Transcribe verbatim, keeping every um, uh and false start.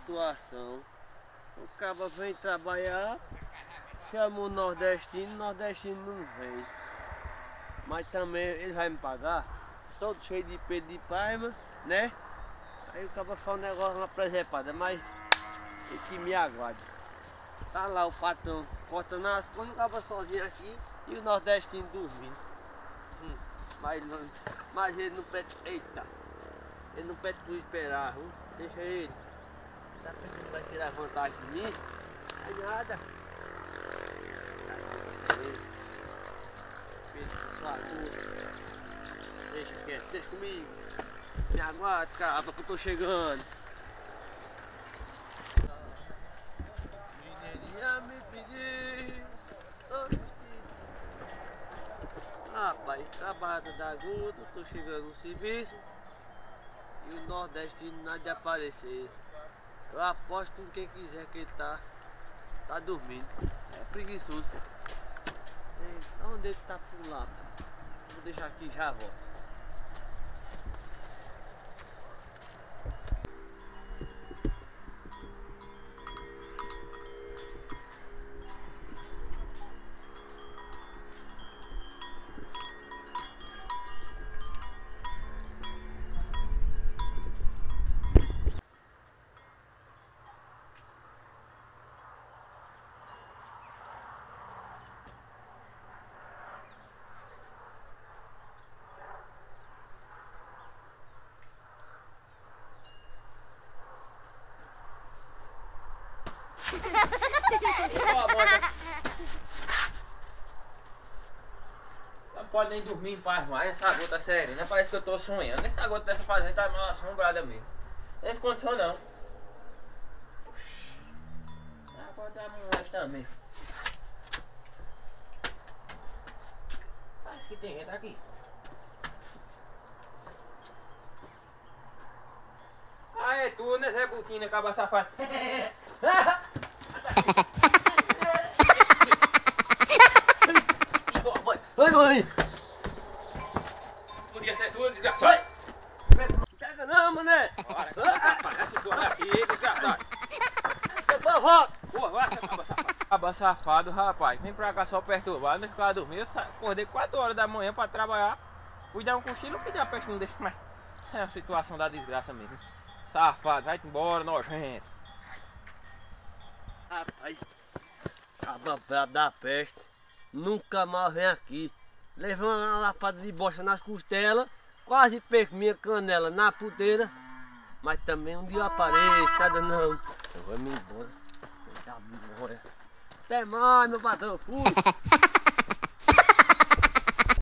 situação. O cara vem trabalhar, chama o nordestino, o nordestino não vem. Mas também ele vai me pagar, todo cheio de peito de paima, né? Aí o cara faz um negócio, uma presepada, mas tem que me aguarde. Tá lá o patrão cortando as coisas, o cara sozinho aqui e o nordestino dormindo. Hum, mas, mas ele não pede, eita, ele não pede por esperar, viu? Deixa ele. Tá pensando que vai tirar vantagem de mim? Não é nada. Deixa quieto, deixa comigo. Me aguarde, cara, que eu tô chegando. Mineirinha me pediu. Rapaz, trabalho da Guta, eu tô chegando no serviço. E o nordestino nada de aparecer. Eu aposto com quem quiser que ele tá, tá dormindo. É preguiçoso. É, onde ele tá por lá? Vou deixar aqui e já volto. Não pode nem dormir em paz mais, essa gota serena, parece que eu tô sonhando. Essa gota dessa fazenda tá mal assombrada mesmo. Não tem condição não. Ah, pode dar mais também. Parece que tem gente aqui. Ah, é tu, né, Zé Butina, acaba safado. Vai, mãe! Podia ser tu, desgraçado. Pega não, mané! Bora, safado, essa tua aqui, desgraçado. Depois eu volto! Porra, vai, essa acaba safado. Acaba safado, rapaz. Vem pra cá só perturbar, não ficar dormindo. Eu acordei quatro horas da manhã pra trabalhar. Fui dar um cochilo, fui dar a peste, não deixa mais. Essa é a situação da desgraça mesmo. Safado, vai-te embora, nojento. Rapaz, acaba brabo da peste. Nunca mais vem aqui. Levei uma lapada de bosta nas costelas. Quase perco minha canela na puteira. Mas também um dia eu apareço, nada não. Eu vou me embora. Eu já vou embora. Até mais, meu patrão. Fui.